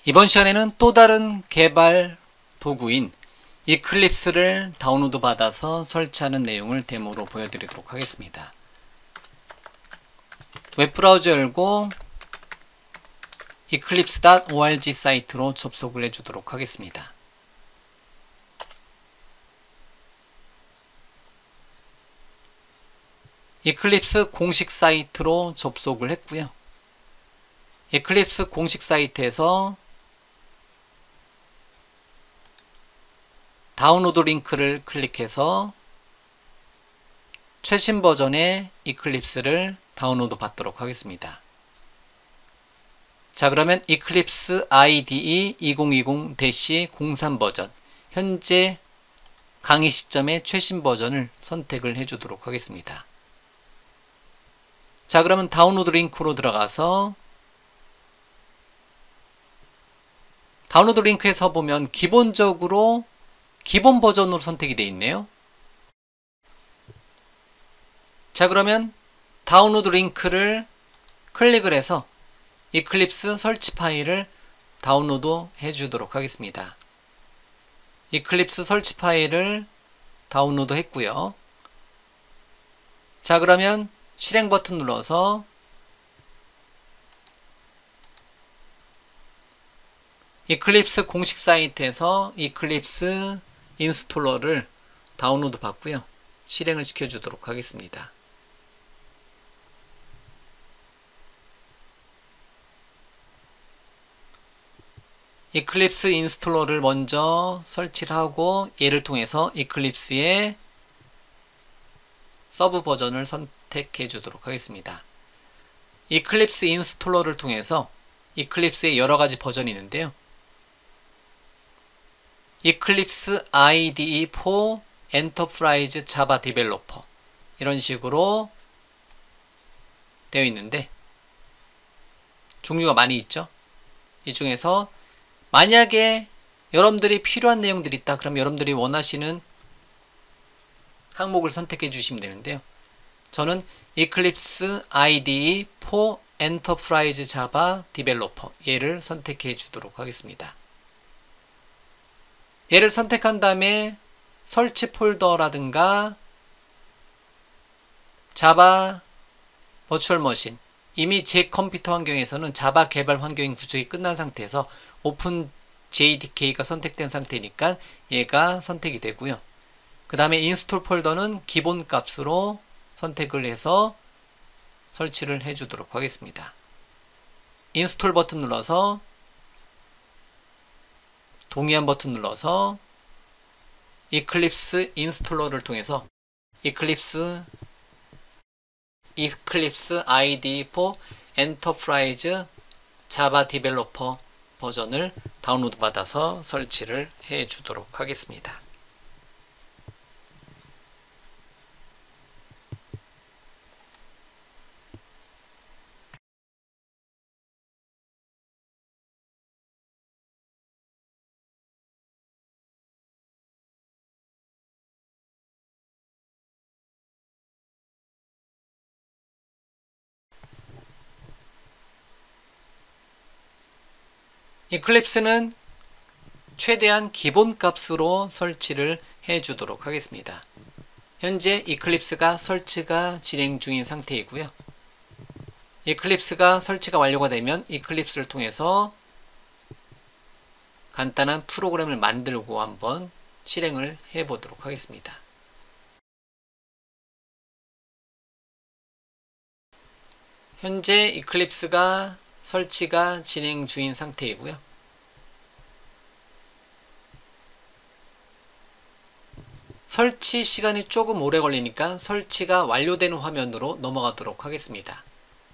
이번 시간에는 또 다른 개발 도구인 이클립스를 다운로드 받아서 설치하는 내용을 데모로 보여드리도록 하겠습니다. 웹브라우저 열고 eclipse.org 사이트로 접속을 해주도록 하겠습니다. 이클립스 공식 사이트로 접속을 했고요. 이클립스 공식 사이트에서 다운로드 링크를 클릭해서 최신 버전의 이클립스를 다운로드 받도록 하겠습니다. 자, 그러면 이클립스 IDE 2020-03 버전, 현재 강의 시점의 최신 버전을 선택을 해주도록 하겠습니다. 자, 그러면 다운로드 링크로 들어가서 다운로드 링크에서 보면 기본적으로 기본 버전으로 선택이 되어 있네요. 자, 그러면 다운로드 링크를 클릭을 해서 이클립스 설치 파일을 다운로드 해 주도록 하겠습니다. 이클립스 설치 파일을 다운로드 했고요. 자, 그러면 실행 버튼 눌러서 이클립스 공식 사이트에서 이클립스 인스톨러를 다운로드 받고요. 실행을 시켜주도록 하겠습니다. 이클립스 인스톨러를 먼저 설치를 하고 얘를 통해서 이클립스의 서브 버전을 선택해 주도록 하겠습니다. 이클립스 인스톨러를 통해서 이클립스의 여러가지 버전이 있는데요. 이클립스 IDE for Enterprise Java Developer 이런 식으로 되어 있는데 종류가 많이 있죠. 이 중에서 만약에 여러분들이 필요한 내용들이 있다 그럼 여러분들이 원하시는 항목을 선택해 주시면 되는데요. 저는 이클립스 IDE for Enterprise Java Developer 얘를 선택해 주도록 하겠습니다. 얘를 선택한 다음에 설치 폴더라든가 자바 버추얼 머신, 이미 제 컴퓨터 환경에서는 자바 개발 환경인 구축이 끝난 상태에서 오픈 JDK가 선택된 상태니까 얘가 선택이 되고요. 그 다음에 인스톨 폴더는 기본 값으로 선택을 해서 설치를 해 주도록 하겠습니다. 인스톨 버튼 눌러서 동의한 버튼 눌러서 이클립스 인스톨러를 통해서 이클립스 IDE for Enterprise Java Developer 버전을 다운로드 받아서 설치를 해 주도록 하겠습니다. 이클립스는 최대한 기본 값으로 설치를 해 주도록 하겠습니다. 현재 이클립스가 설치가 진행 중인 상태이고요. 이클립스가 설치가 완료가 되면 이클립스를 통해서 간단한 프로그램을 만들고 한번 실행을 해 보도록 하겠습니다. 현재 이클립스가 설치가 진행 중인 상태이고요. 설치 시간이 조금 오래 걸리니까 설치가 완료되는 화면으로 넘어가도록 하겠습니다.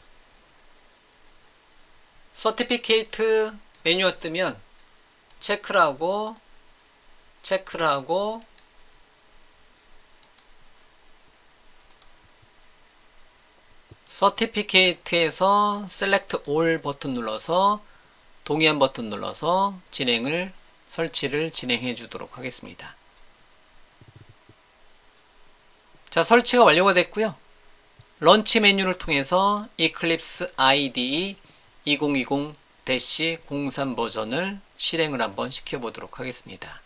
서티피케이트 메뉴가 뜨면 체크를 하고 서티피케이트에서 Select All 버튼 눌러서 동의한 버튼 눌러서 설치를 진행해 주도록 하겠습니다. 자, 설치가 완료가 됐고요. 런치 메뉴를 통해서 Eclipse IDE 2020 -03 버전을 실행을 한번 시켜보도록 하겠습니다.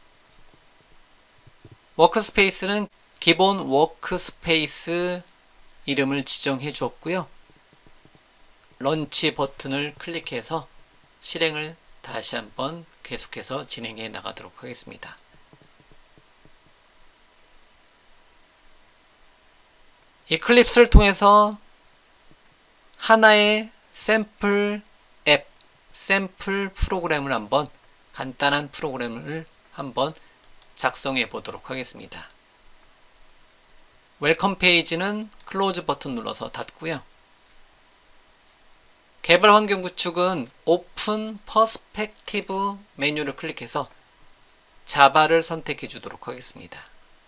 워크스페이스는 기본 워크스페이스 이름을 지정해 주었고요. 런치 버튼을 클릭해서 실행을 다시 한번 계속해서 진행해 나가도록 하겠습니다. 이클립스를 통해서 하나의 샘플 앱, 샘플 프로그램을 한번 간단한 프로그램을 한번 작성해 보도록 하겠습니다. 웰컴 페이지는 클로즈 버튼 눌러서 닫고요. 개발 환경 구축은 오픈 퍼스펙티브 메뉴를 클릭해서 자바를 선택해 주도록 하겠습니다.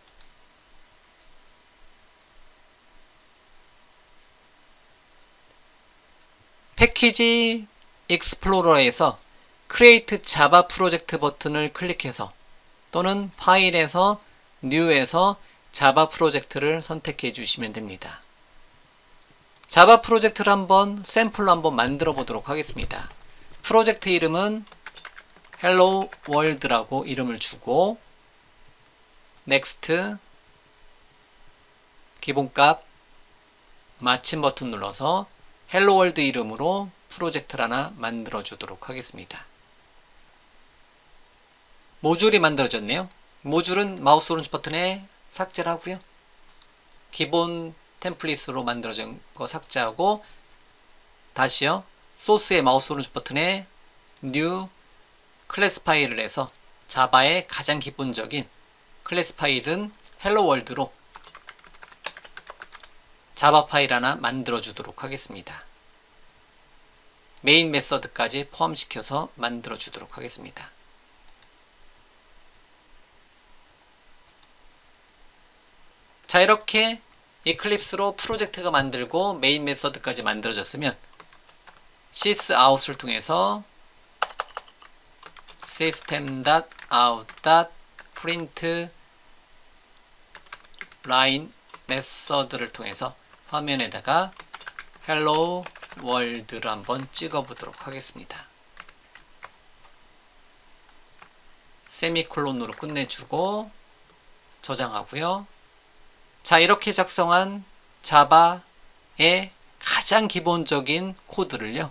패키지 익스플로러에서 Create Java 프로젝트 버튼을 클릭해서 또는 파일에서 New에서 자바 프로젝트를 선택해 주시면 됩니다. 자바 프로젝트를 한번 샘플로 한번 만들어 보도록 하겠습니다. 프로젝트 이름은 Hello World라고 이름을 주고 Next 기본값 마침 버튼 눌러서 Hello World 이름으로 프로젝트를 하나 만들어 주도록 하겠습니다. 모듈이 만들어졌네요. 모듈은 마우스 오른쪽 버튼에 삭제를 하고요. 기본 템플릿으로 만들어진 거 삭제하고 다시요. 소스의 마우스 오른쪽 버튼에 New 클래스 파일을 해서 자바의 가장 기본적인 클래스 파일은 Hello World로 자바 파일 하나 만들어 주도록 하겠습니다. 메인 메서드까지 포함시켜서 만들어 주도록 하겠습니다. 자, 이렇게 이클립스로 프로젝트가 만들고 메인 메서드까지 만들어졌으면 sysout을 통해서 system.out.print line 메서드를 통해서 화면에다가 hello world를 한번 찍어 보도록 하겠습니다. 세미콜론으로 끝내주고 저장하고요. 자, 이렇게 작성한 자바의 가장 기본적인 코드를요.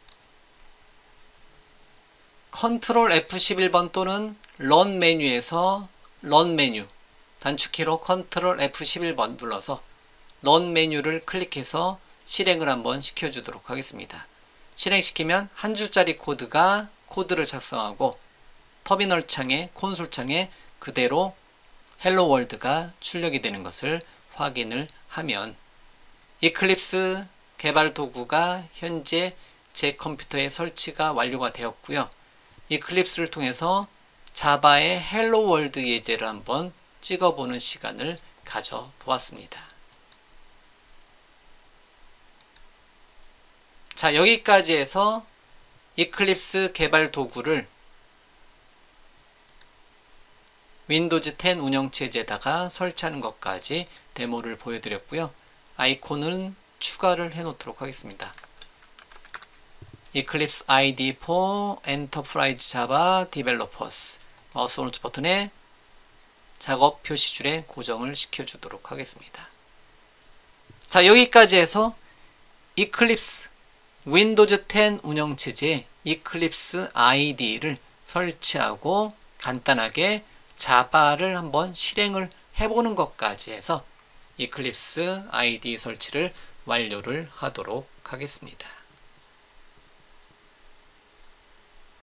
컨트롤 F11번 또는 런 메뉴에서 런 메뉴 단축키로 컨트롤 F11번 눌러서 런 메뉴를 클릭해서 실행을 한번 시켜주도록 하겠습니다. 실행시키면 한 줄짜리 코드가 코드를 작성하고 터미널 창에 콘솔 창에 그대로 헬로 월드가 출력이 되는 것을 확인을 하면 이클립스 개발 도구가 현재 제 컴퓨터에 설치가 완료가 되었고요. 이클립스를 통해서 자바의 헬로 월드 예제를 한번 찍어보는 시간을 가져보았습니다. 자, 여기까지 해서 이클립스 개발 도구를 윈도우즈 10 운영체제에다가 설치하는 것까지 데모를 보여드렸고요. 아이콘은 추가를 해 놓도록 하겠습니다. Eclipse IDE for Enterprise Java Developers 마우스 오른쪽 버튼에 작업 표시줄에 고정을 시켜주도록 하겠습니다. 자, 여기까지 해서 Eclipse 윈도우즈 10 운영체제에 Eclipse IDE를 설치하고 간단하게 자바를 한번 실행을 해보는 것까지 해서 이클립스 IDE 설치를 완료를 하도록 하겠습니다.